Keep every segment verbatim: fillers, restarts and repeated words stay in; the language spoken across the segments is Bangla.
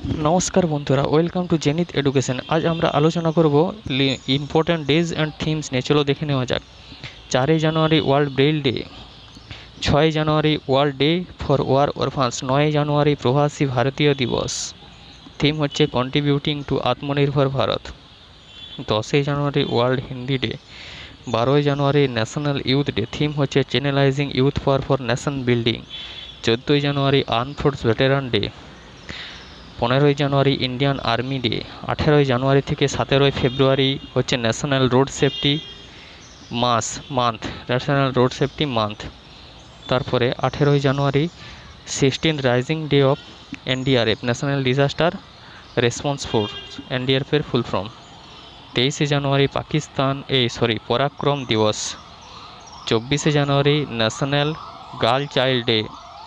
নমস্কার বন্ধুরা, ওয়েলকাম টু জেনিত এডুকেশন। আজ আমরা আলোচনা করব ইম্পর্ট্যান্ট ডেজ অ্যান্ড থিমস নিয়ে। চলো দেখে নেওয়া যাক। চারই জানুয়ারি ওয়ার্ল্ড ব্রেইল ডে, ছয় January world day for war orphans, নয় জানুয়ারি প্রবাসী ভারতীয় দিবস। থিম হচ্ছে কন্ট্রিবিউটিং টু আত্মনির্ভর ভারত। দশই জানুয়ারি ওয়ার্ল্ড হিন্দি ডে, বারোই January national youth day, theme হচ্ছে channelizing youth power for nation building. চোদ্দোই January arm force veteran day, পনেরোই জানুয়ারি ইন্ডিয়ান আর্মি ডে, আঠেরোই জানুয়ারি থেকে সতেরোই ফেব্রুয়ারি হচ্ছে ন্যাশনাল রোড সেফটি মাস month national road safety month. তারপরে আঠেরোই January sixteen rising day of NDRF, national disaster response force, এনডিআরএফের ফুল ফর্ম। তেইশে জানুয়ারি পাকিস্তান এই সরি পরাক্রম দিবস। চব্বিশে January national girl child day.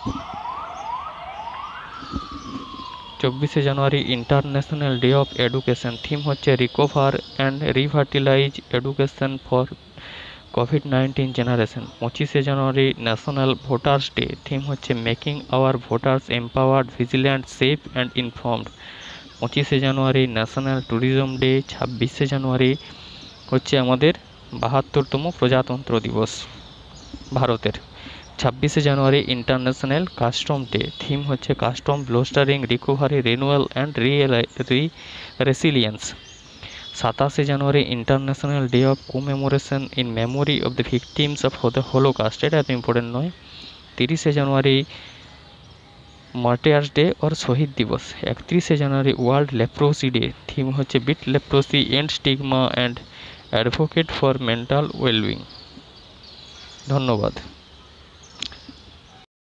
চব্বিশে January international day of education, theme হচ্ছে recover and revitalize education for covid nineteen generation. পঁচিশে January national voters day, theme হচ্ছে making our voters empowered, vigilant, safe and informed. পঁচিশে জানুয়ারি ন্যাশনাল ট্যুরিজম ডে। ছাব্বিশে জানুয়ারি হচ্ছে আমাদের বাহাত্তরতম প্রজাতন্ত্র দিবস ভারতের। ছাব্বিশে January international custom day, theme হচ্ছে custom bolstering, recovery, renewal and re resilience. সাতাশে January international day of commemoration in memory of the victims of the holocaust, এটা এত ইম্পর্টেন্ট নয়। তিরিশে জানুয়ারি মার্টিয়ার্স ডে ওর শহীদ দিবস। একত্রিশে January world leprosy day, theme হচ্ছে beat leprosy, end stigma and advocate for mental wellbeing. ধন্যবাদ।